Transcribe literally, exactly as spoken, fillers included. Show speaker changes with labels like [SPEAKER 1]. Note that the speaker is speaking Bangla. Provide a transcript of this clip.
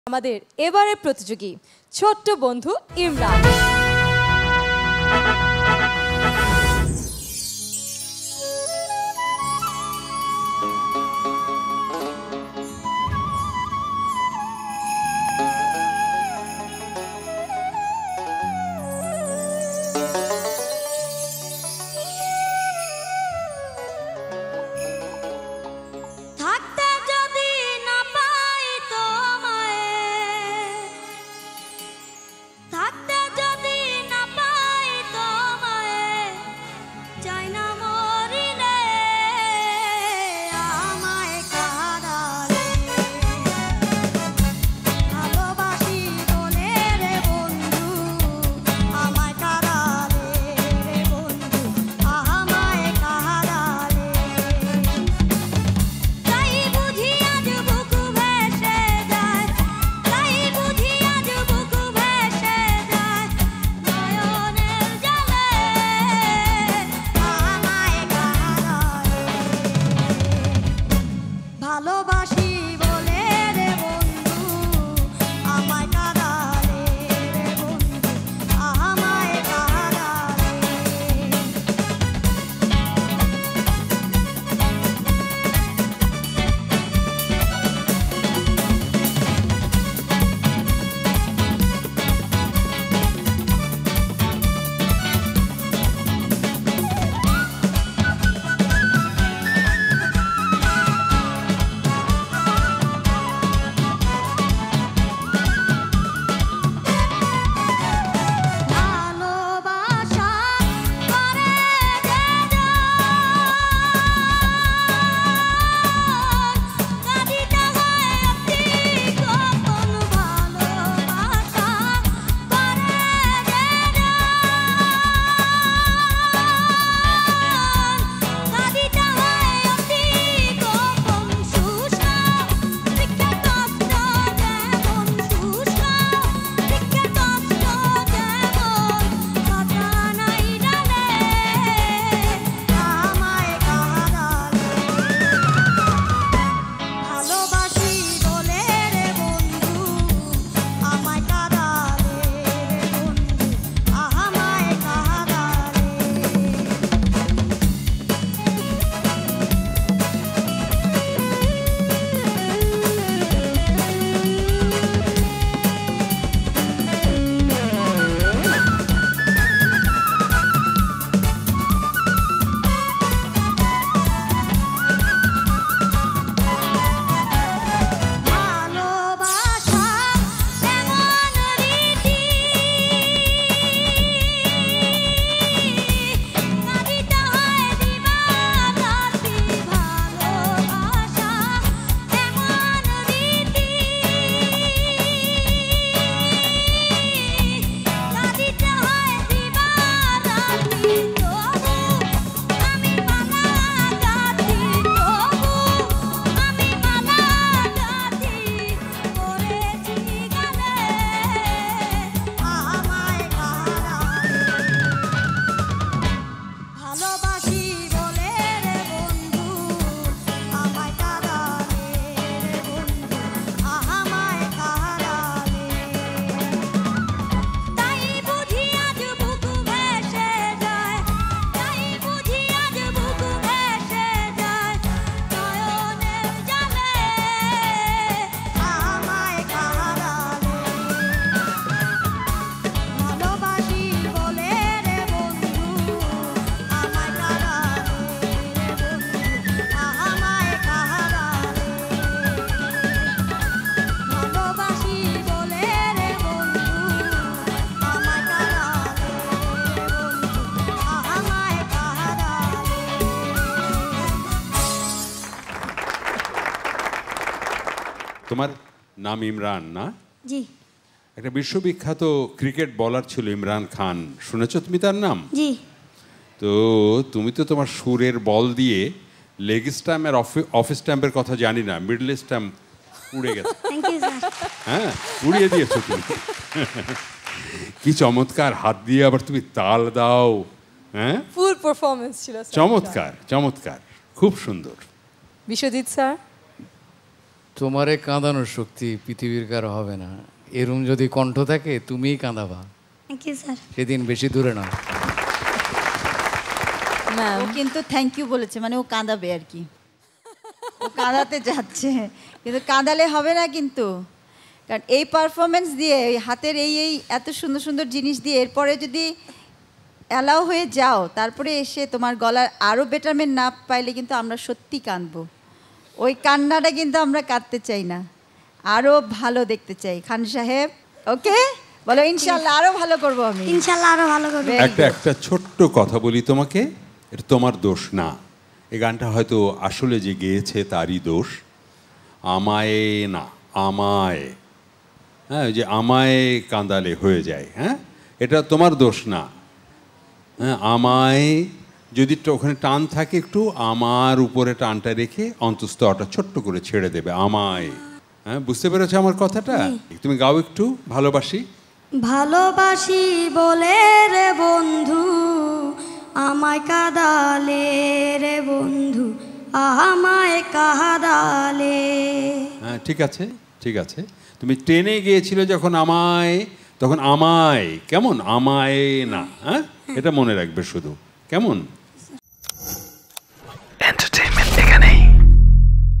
[SPEAKER 1] আমাদের এবারের প্রতিযোগী ছোট্ট বন্ধু ইমরান।
[SPEAKER 2] তোমার নাম ইমরান না?
[SPEAKER 3] জি।
[SPEAKER 2] একটা বিশ্ববিখ্যাত ক্রিকেট বলার ছিল ইমরান খান, শুনেছো তুমি তার নাম?
[SPEAKER 3] জি।
[SPEAKER 2] তো তুমি তো তোমার সুরের বল দিয়ে লেগ স্ট্যাম্প আর অফ স্ট্যাম্পের কথা জানি না, মিডল স্ট্যাম্প উড়ে গেছে।
[SPEAKER 3] Thank you sir.
[SPEAKER 2] হ্যাঁ, উড়িয়ে দিয়েছো তুমি। কি চমৎকার, হাত দিয়ে আবার তুমি তাল দাও। হ্যাঁ,
[SPEAKER 1] ফুল পারফরম্যান্স ছিল।
[SPEAKER 2] চমৎকার চমৎকার, খুব সুন্দর।
[SPEAKER 1] বিশ্বজিৎ স্যার।
[SPEAKER 3] তোমারে কাঁদানোর শক্তি পৃথিবীর কারো হবে না। এরম যদি কণ্ঠ থাকে তুমিই কাঁদাবা।
[SPEAKER 4] Thank you sir.
[SPEAKER 3] সেদিন বেশি দূরে না।
[SPEAKER 1] ম্যাম
[SPEAKER 5] ও কিন্তু থ্যাংক ইউ বলেছে, মানে ও কাঁদাবে আর কি, ও কাঁদাতে যাচ্ছে, কিন্তু কাঁদালে হবে না কিন্তু, কারণ এই পারফরমেন্স দিয়ে এই হাতের এই এই এত সুন্দর সুন্দর জিনিস দিয়ে এরপরে যদি অ্যালাউ হয়ে যাও, তারপরে এসে তোমার গলার আরও বেটারমেন্ট না পাইলে কিন্তু আমরা সত্যি কাঁদবো। ওই কান্নাটা কিন্তু আমরা কাঁদতে চাই না, আরও ভালো দেখতে চাই। খান সাহেব ওকে বলো, ইনশাল্লাহ আরও ভালো করবো আমি।
[SPEAKER 4] ইনশাল্লাহ আরো ভালো করবে।
[SPEAKER 5] Very
[SPEAKER 2] একটা
[SPEAKER 5] good.
[SPEAKER 2] একটা ছোট্ট কথা বলি তোমাকে, এটা তোমার দোষ না। এই গানটা হয়তো আসলে যে গেয়েছে তারই দোষ। আমায় না, আমায়, হ্যাঁ ওই যে আমায় কাঁদালে হয়ে যায়, হ্যাঁ এটা তোমার দোষ না। হ্যাঁ আমায় যদি একটু ওখানে টান থাকে একটু, আমার উপরে টানটা রেখে অন্তঃস্থটা ছোট্ট করে ছেড়ে দেবে আমায়। হ্যাঁ বুঝতে পেরেছো আমার কথাটা? তুমি গাও একটু ভালোবাসি।
[SPEAKER 4] ভালোবাসি বলে রে বন্ধু আমায় কাঁদালে রে বন্ধু আমায় কাঁদালে।
[SPEAKER 2] হ্যাঁ ঠিক আছে ঠিক আছে। তুমি ট্রেনে গিয়েছিলে যখন আমায়, তখন আমায় কেমন, আমায় না, হ্যাঁ এটা মনে রাখবে শুধু, কেমন?